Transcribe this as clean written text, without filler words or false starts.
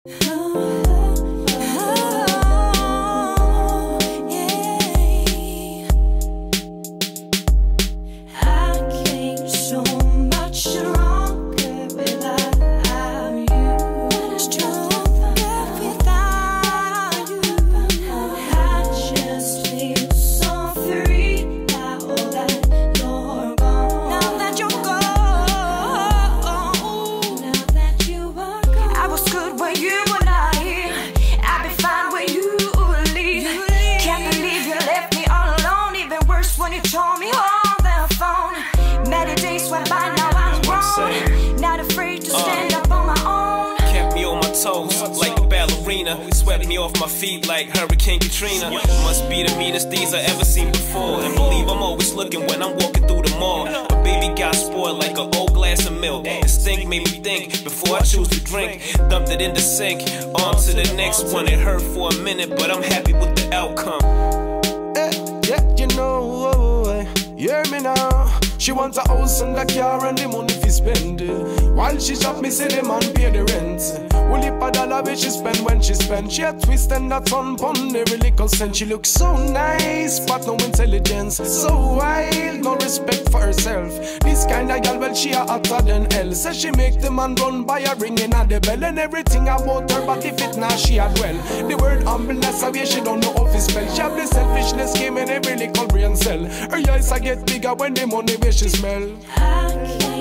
Like a ballerina, swept me off my feet like Hurricane Katrina. Must be the meanest things I ever seen before. And believe I'm always looking when I'm walking through the mall. But baby got spoiled like an old glass of milk. Instinct made me think before I choose to drink. Dumped it in the sink, on to the next one. It hurt for a minute, but I'm happy with the outcome. Yeah, you know, you hear me now. She wants a house and a car and the money fi spend. While she shop, me say the man pay the rent. Only a dollar which she spend when she spend. She a twist and a ton pon every little cent. She looks so nice, but no intelligence. So wild, no respect for herself. This kind of girl, well, she a hotter than hell. Says she make the man run by a ringing at the bell. And everything about her, but if it now she a dwell. The word humbleness, I wish she don't know how to spell. She have the selfishness game in every little brain cell. Her eyes a get bigger when the money where she smell.